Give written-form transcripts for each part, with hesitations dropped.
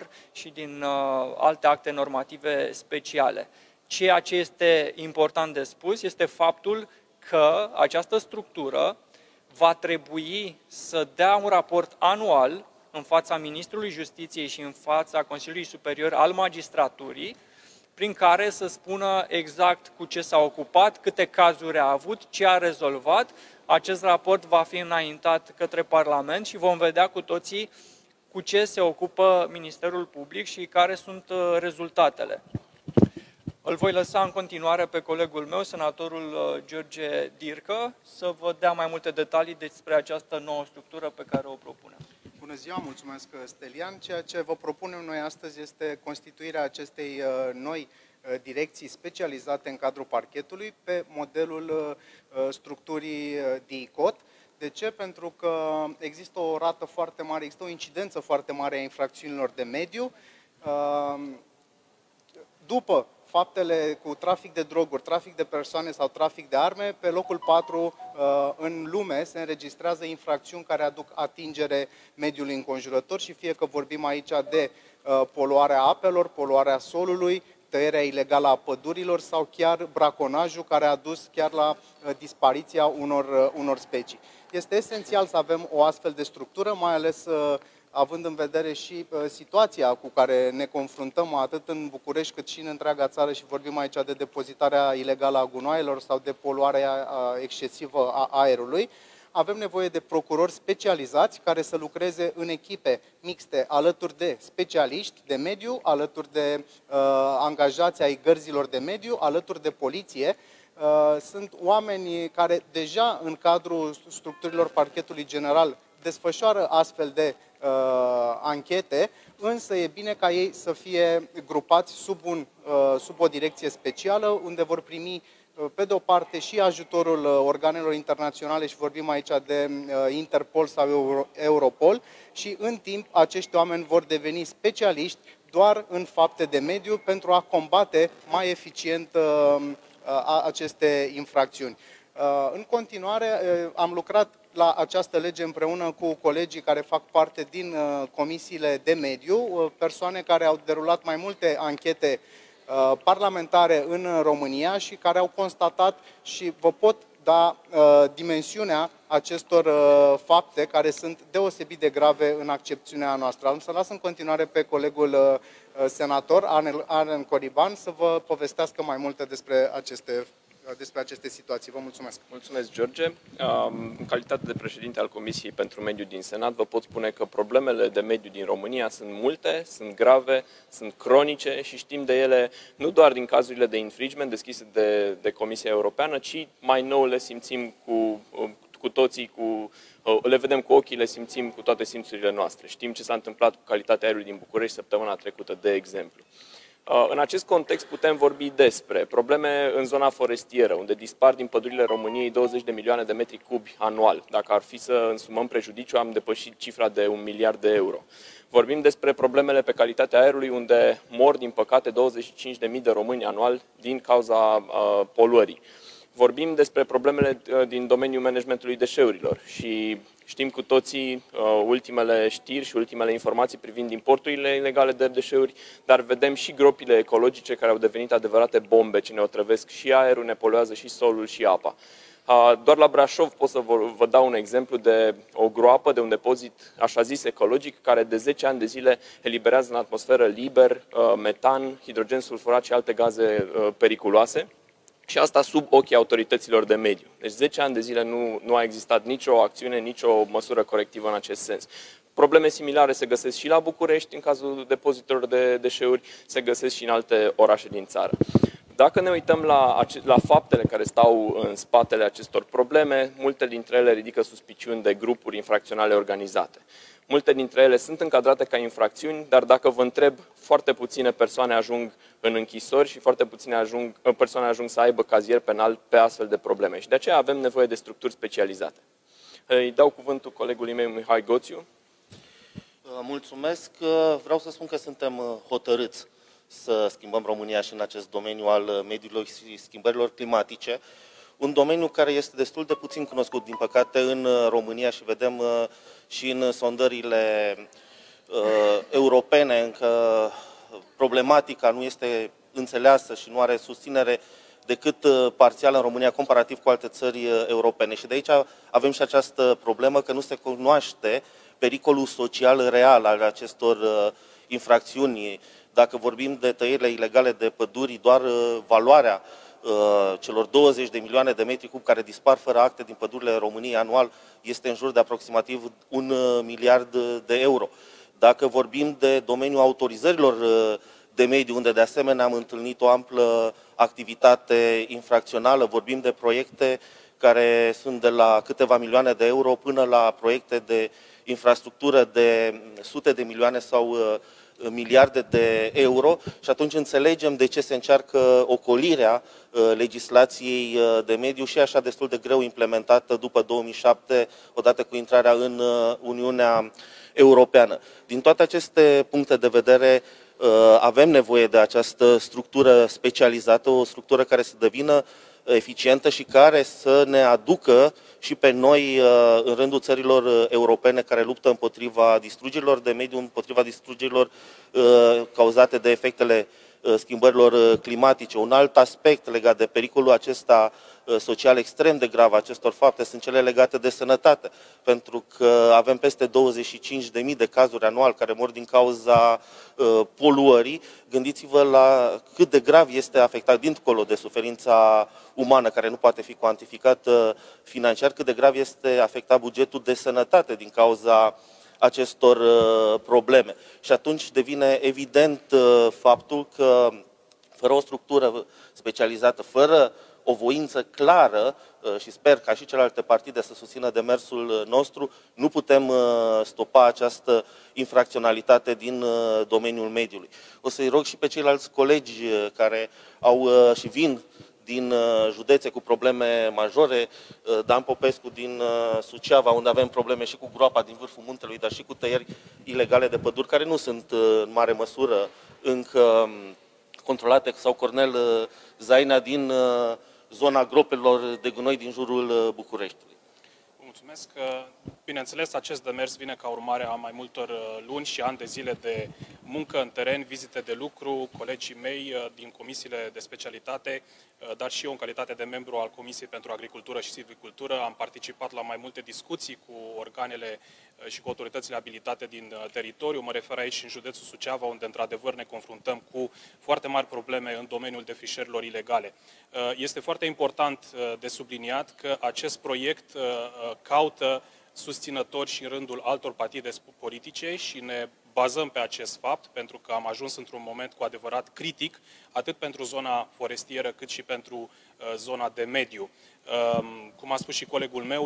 și din alte acte normative speciale. Ceea ce este important de spus este faptul că această structură va trebui să dea un raport anual în fața Ministrului Justiției și în fața Consiliului Superior al Magistraturii, prin care să spună exact cu ce s-a ocupat, câte cazuri a avut, ce a rezolvat. Acest raport va fi înaintat către Parlament și vom vedea cu toții cu ce se ocupă Ministerul Public și care sunt rezultatele. Îl voi lăsa în continuare pe colegul meu, senatorul George Dircă, să vă dea mai multe detalii despre această nouă structură pe care o propunem. Bună ziua, mulțumesc, Stelian. Ceea ce vă propunem noi astăzi este constituirea acestei noi direcții specializate în cadrul parchetului pe modelul structurii DICOT. De ce? Pentru că există o rată foarte mare, există o incidență foarte mare a infracțiunilor de mediu. După faptele cu trafic de droguri, trafic de persoane sau trafic de arme, pe locul 4 în lume se înregistrează infracțiuni care aduc atingere mediului înconjurător și fie că vorbim aici de poluarea apelor, poluarea solului, tăierea ilegală a pădurilor sau chiar braconajul care a dus chiar la dispariția unor specii. Este esențial să avem o astfel de structură, mai ales având în vedere și situația cu care ne confruntăm atât în București cât și în întreaga țară și vorbim aici de depozitarea ilegală a gunoaielor sau de poluarea excesivă a aerului. Avem nevoie de procurori specializați care să lucreze în echipe mixte alături de specialiști de mediu, alături de angajați ai gărzilor de mediu, alături de poliție. Sunt oameni care deja în cadrul structurilor parchetului general desfășoară astfel de anchete, însă e bine ca ei să fie grupați sub o direcție specială, unde vor primi pe de o parte și ajutorul organelor internaționale și vorbim aici de Interpol sau Europol și în timp acești oameni vor deveni specialiști doar în fapte de mediu pentru a combate mai eficient aceste infracțiuni. În continuare am lucrat la această lege împreună cu colegii care fac parte din comisiile de mediu, persoane care au derulat mai multe anchete parlamentare în România și care au constatat și vă pot da dimensiunea acestor fapte care sunt deosebit de grave în accepțiunea noastră. Am să las în continuare pe colegul senator Arlen Coriban să vă povestească mai multe despre aceste situații. Vă mulțumesc. Mulțumesc, George. În calitate de președinte al Comisiei pentru Mediu din Senat, vă pot spune că problemele de mediu din România sunt multe, sunt grave, sunt cronice și știm de ele nu doar din cazurile de infringement deschise de Comisia Europeană, ci mai nou le simțim cu toții, le vedem cu ochii, le simțim cu toate simțurile noastre. Știm ce s-a întâmplat cu calitatea aerului din București săptămâna trecută, de exemplu. În acest context putem vorbi despre probleme în zona forestieră, unde dispar din pădurile României 20 de milioane de metri cubi anual. Dacă ar fi să însumăm prejudiciu, am depășit cifra de 1 miliard de euro. Vorbim despre problemele pe calitatea aerului, unde mor, din păcate, 25.000 de români anual din cauza poluării. Vorbim despre problemele din domeniul managementului deșeurilor și știm cu toții ultimele știri și ultimele informații privind importurile ilegale de deșeuri, dar vedem și gropile ecologice care au devenit adevărate bombe ce ne otrăvesc și aerul, ne poluează și solul și apa. Doar la Brașov pot să vă dau un exemplu de o groapă, de un depozit așa zis ecologic, care de 10 ani de zile eliberează în atmosferă liber metan, hidrogen sulfurat și alte gaze periculoase. Și asta sub ochii autorităților de mediu. Deci 10 ani de zile nu a existat nicio acțiune, nicio măsură corectivă în acest sens. Probleme similare se găsesc și la București, în cazul depozitelor de deșeuri, se găsesc și în alte orașe din țară. Dacă ne uităm la faptele care stau în spatele acestor probleme, multe dintre ele ridică suspiciuni de grupuri infracționale organizate. Multe dintre ele sunt încadrate ca infracțiuni, dar dacă vă întreb, foarte puține persoane ajung în închisori și foarte puține persoane ajung să aibă cazier penal pe astfel de probleme. Și de aceea avem nevoie de structuri specializate. Îi dau cuvântul colegului meu, Mihai Goțiu. Mulțumesc. Vreau să spun că suntem hotărâți să schimbăm România și în acest domeniu al mediului și schimbărilor climatice. Un domeniu care este destul de puțin cunoscut, din păcate, în România și vedem și în sondările europene încă problematica nu este înțeleasă și nu are susținere decât parțial în România, comparativ cu alte țări europene. Și de aici avem și această problemă că nu se cunoaște pericolul social real al acestor infracțiuni. Dacă vorbim de tăierile ilegale de păduri, doar valoarea celor 20 de milioane de metri cub care dispar fără acte din pădurile României anual este în jur de aproximativ 1 miliard de euro. Dacă vorbim de domeniul autorizărilor de mediu, unde de asemenea am întâlnit o amplă activitate infracțională, vorbim de proiecte care sunt de la câteva milioane de euro până la proiecte de infrastructură de sute de milioane sau miliarde de euro și atunci înțelegem de ce se încearcă ocolirea legislației de mediu și așa destul de greu implementată după 2007, odată cu intrarea în Uniunea Europeană. Din toate aceste puncte de vedere, avem nevoie de această structură specializată, o structură care să devină eficientă și care să ne aducă și pe noi în rândul țărilor europene care luptă împotriva distrugerilor de mediu, împotriva distrugerilor cauzate de efectele schimbărilor climatice. Un alt aspect legat de pericolul acesta social extrem de grav acestor fapte sunt cele legate de sănătate, pentru că avem peste 25.000 de cazuri anual care mor din cauza poluării. Gândiți-vă la cât de grav este afectat, dincolo de suferința umană, care nu poate fi cuantificată financiar, cât de grav este afectat bugetul de sănătate din cauza acestor probleme. Și atunci devine evident faptul că fără o structură specializată, fără o voință clară și sper ca și celelalte partide să susțină demersul nostru, nu putem stopa această infracționalitate din domeniul mediului. O să-i rog și pe ceilalți colegi care au și vin din județe cu probleme majore, Dan Popescu din Suceava, unde avem probleme și cu groapa din vârful muntelui, dar și cu tăieri ilegale de păduri, care nu sunt în mare măsură încă controlate, sau Cornel Zaina din zona gropelor de gunoi din jurul Bucureștiului. Mulțumesc. Bineînțeles, acest demers vine ca urmare a mai multor luni și ani de zile de muncă în teren, vizite de lucru, colegii mei din comisiile de specialitate, dar și eu în calitate de membru al Comisiei pentru Agricultură și Silvicultură am participat la mai multe discuții cu organele și cu autoritățile abilitate din teritoriu. Mă refer aici în județul Suceava, unde într-adevăr ne confruntăm cu foarte mari probleme în domeniul defrișărilor ilegale. Este foarte important de subliniat că acest proiect caută susținători și în rândul altor partide politice și ne bazăm pe acest fapt, pentru că am ajuns într-un moment cu adevărat critic, atât pentru zona forestieră, cât și pentru zona de mediu. Cum a spus și colegul meu,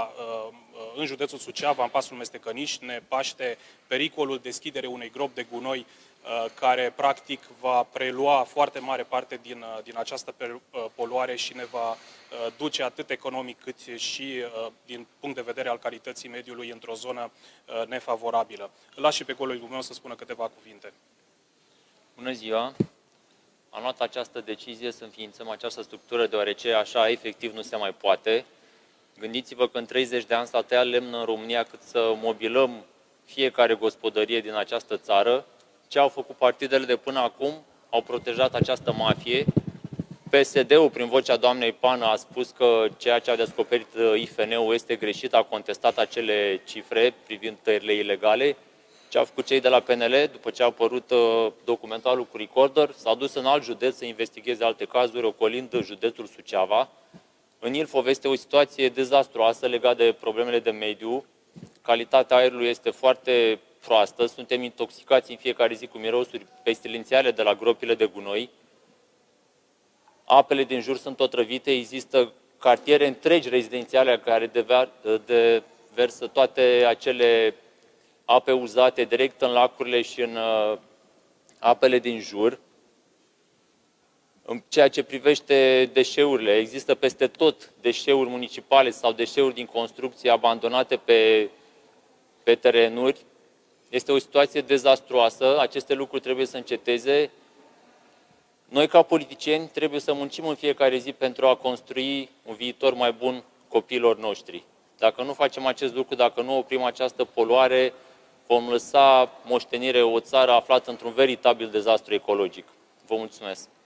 în județul Suceava, în pasul Mestecăniș, ne paște pericolul deschiderei unei gropi de gunoi care practic va prelua foarte mare parte din această poluare și ne va duce atât economic cât și din punct de vedere al calității mediului într-o zonă nefavorabilă. Îl las și pe colegul meu să spună câteva cuvinte. Bună ziua! Am luat această decizie să înființăm această structură deoarece așa efectiv nu se mai poate. Gândiți-vă că în 30 de ani s-a tăiat lemn în România cât să mobilăm fiecare gospodărie din această țară. Ce au făcut partidele de până acum? Au protejat această mafie. PSD-ul, prin vocea doamnei Pană, a spus că ceea ce a descoperit IFN-ul este greșit, a contestat acele cifre privind tăierile ilegale. Ce au făcut cei de la PNL, după ce a apărut documentarul cu Recorder, s-au dus în alt județ să investigheze alte cazuri, ocolind județul Suceava. În Ilfov este o situație dezastruoasă legată de problemele de mediu. Calitatea aerului este foarte proastă, suntem intoxicați în fiecare zi cu mirosuri pestilențiale de la gropile de gunoi. Apele din jur sunt otrăvite, există cartiere întregi rezidențiale care deversă toate acele ape uzate direct în lacurile și în apele din jur. În ceea ce privește deșeurile, există peste tot deșeuri municipale sau deșeuri din construcții abandonate pe terenuri. Este o situație dezastruoasă, aceste lucruri trebuie să înceteze. Noi, ca politicieni, trebuie să muncim în fiecare zi pentru a construi un viitor mai bun copiilor noștri. Dacă nu facem acest lucru, dacă nu oprim această poluare, vom lăsa moștenire o țară aflată într-un veritabil dezastru ecologic. Vă mulțumesc!